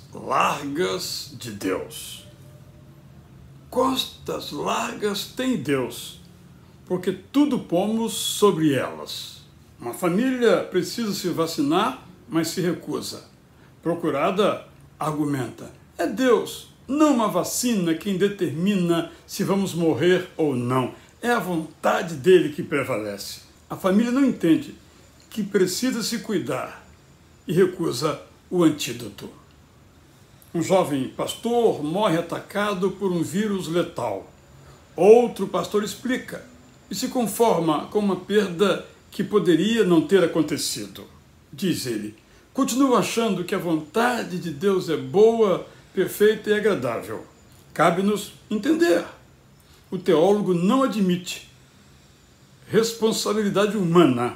largas de Deus. Costas largas tem Deus, porque tudo pomos sobre elas. Uma família precisa se vacinar, mas se recusa. Procurada argumenta: é Deus, não uma vacina, quem determina se vamos morrer ou não. É a vontade dele que prevalece. A família não entende que precisa se cuidar e recusa o antídoto. Um jovem pastor morre atacado por um vírus letal. Outro pastor explica e se conforma com uma perda que poderia não ter acontecido. Diz ele: continuo achando que a vontade de Deus é boa, perfeita e agradável. Cabe-nos entender. O teólogo não admite responsabilidade humana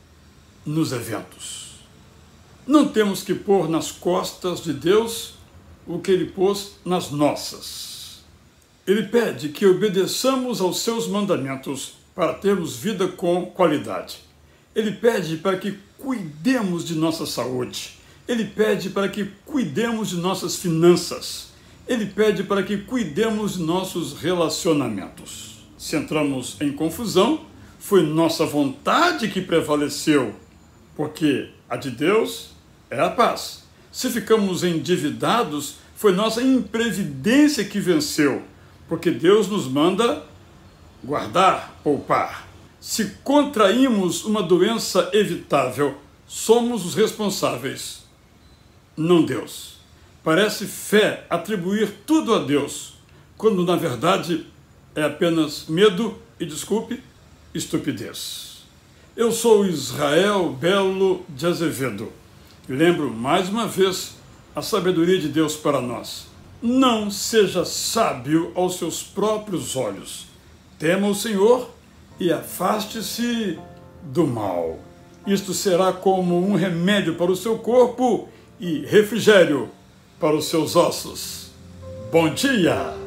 nos eventos. Não temos que pôr nas costas de Deus o que ele pôs nas nossas. Ele pede que obedeçamos aos seus mandamentos para termos vida com qualidade. Ele pede para que cuidemos de nossa saúde. Ele pede para que cuidemos de nossas finanças. Ele pede para que cuidemos de nossos relacionamentos. Se entramos em confusão, foi nossa vontade que prevaleceu, porque a de Deus é a paz. Se ficamos endividados, foi nossa imprevidência que venceu, porque Deus nos manda guardar, poupar. Se contraímos uma doença evitável, somos os responsáveis, não Deus. Parece fé atribuir tudo a Deus, quando na verdade é apenas medo e, desculpe, estupidez. Eu sou Israel Belo de Azevedo e lembro mais uma vez a sabedoria de Deus para nós. Não seja sábio aos seus próprios olhos. Tema o Senhor e afaste-se do mal. Isto será como um remédio para o seu corpo e refrigério para os seus ossos. Bom dia!